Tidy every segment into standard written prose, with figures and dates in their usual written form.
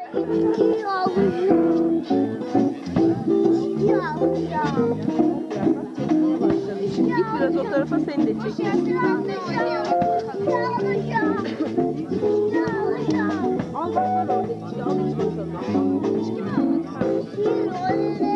Git biraz o tarafa, seni de çekeyim. Al bak var orada içki, al iç bakalım. İçki mi almak?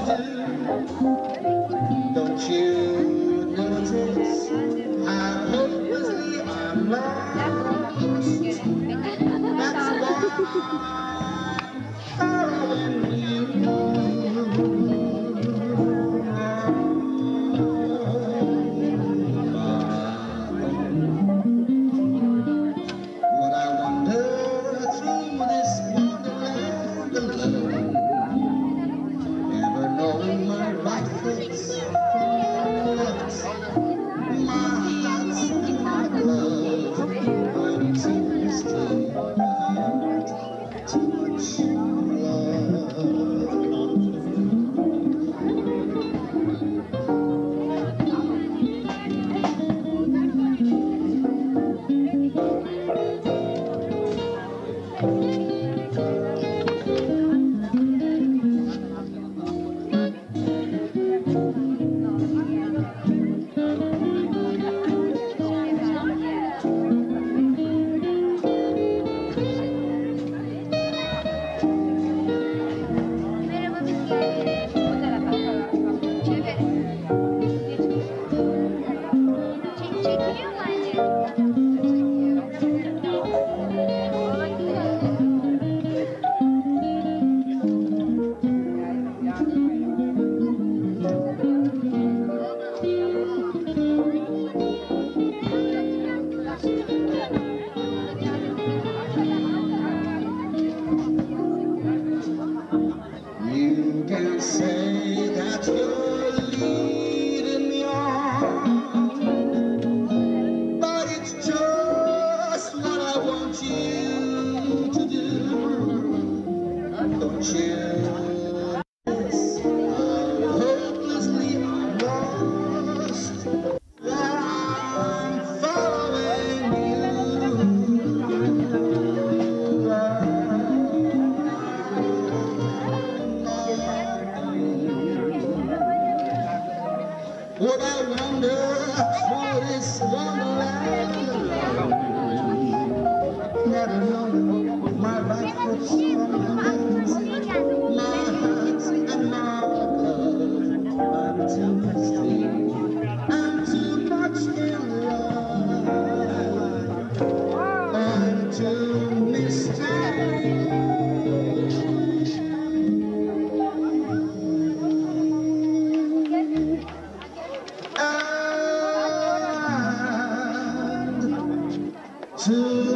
Don't you notice how hopelessly I'm lost? That's why I'm following you. Would I wander through this wonderland alone, never knowing my right foot's from left, my heart's and my blood, I'm too misty, too much You can say that you're leading me on, but it's just what I want you to do. Don't you notice how hopelessly I'm lost? I'm following you. Would I wander through this wonderland alone, never knowing my right foot's from my left, my heart and my blood, I'm too misty, I'm too much in love, I'm too misty. Too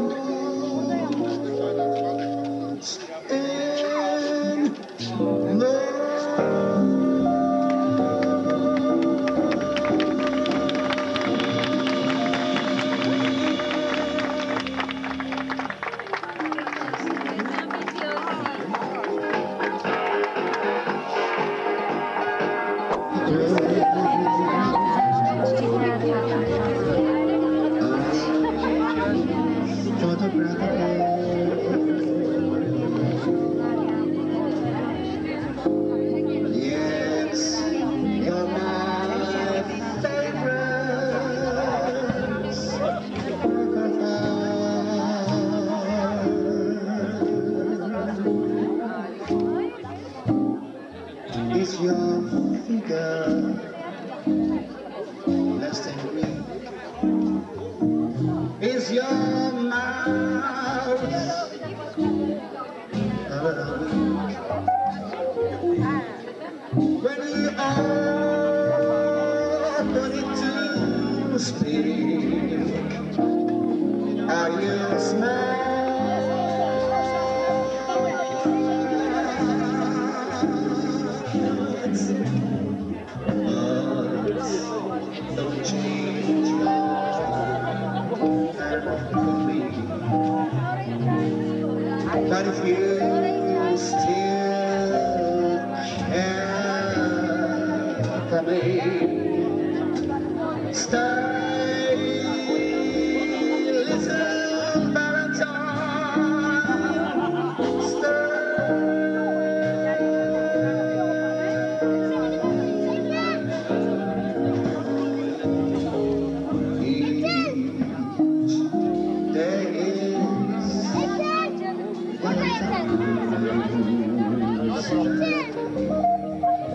much in love. Yes, you're my favorite. Is your figure less than green? Is your mouth a little weak? When you open it to speak, are you smart? Don't change for me. But if you still care for me, stay, little Valentine, stay.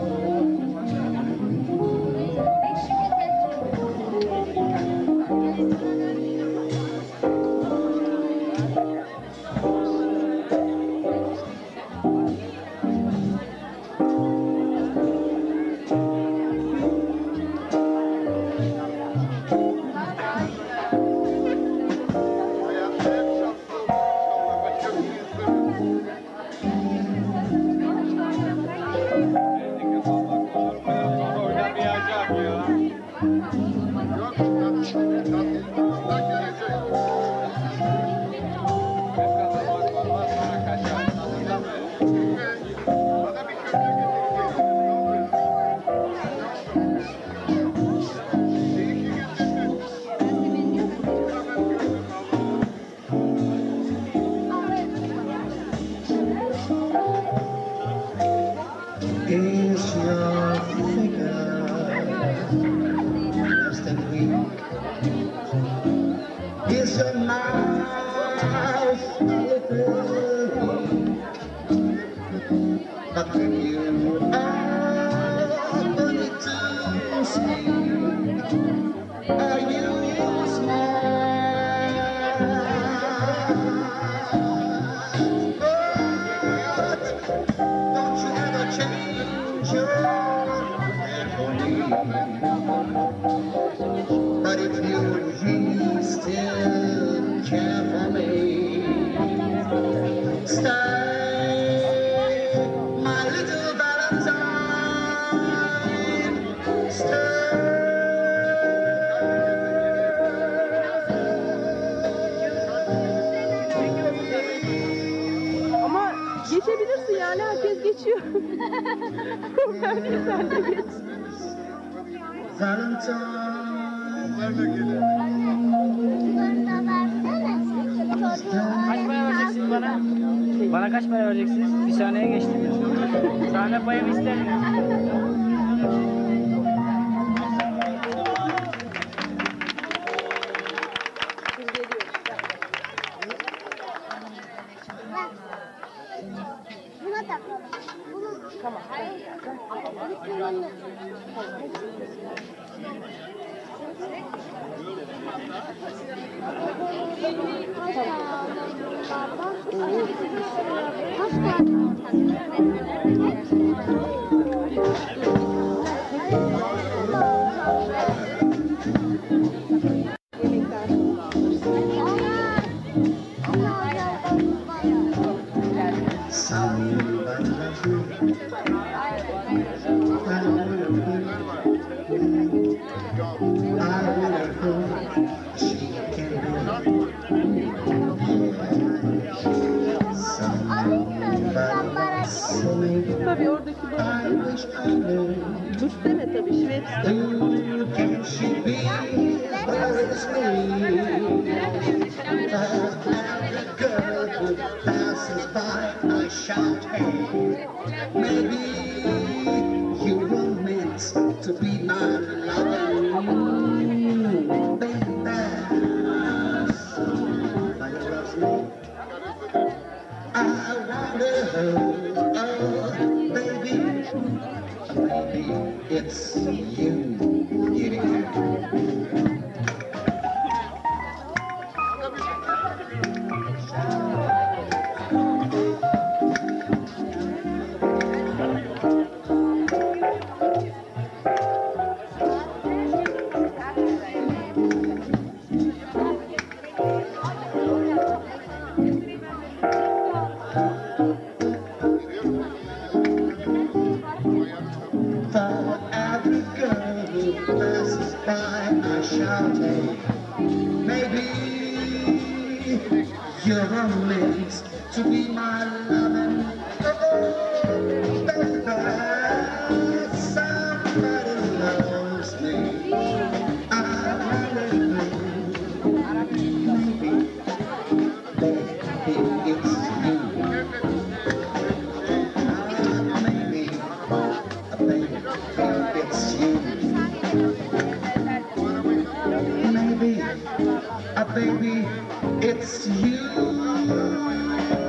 Is your figure less than weak? Is your mouth a little weak? But when you open it to speak, are you smart? But don't you ever change your but if you really still care for me, stay, my little Valentine, stay. Ama geçebilirsin yani, herkes geçiyor. Belki sen de geç. Valentine. Kaç para vereceksiniz bana? Bana kaç para vereceksiniz? Bir saniyeye geçtim. Sahne payımı isterim. Buna takalım. Bunu tamam. Tabii oradaki Rus deme tabii, Şvet. Maybe you were meant to be my lover, baby. Somebody loves me. I wonder, oh, baby, maybe it's you. For every girl who passes by, I shouted, maybe you're meant to be my loving. Oh, baby, somebody loves me. I really do. Maybe, baby, it's you. Maybe, baby, it's you.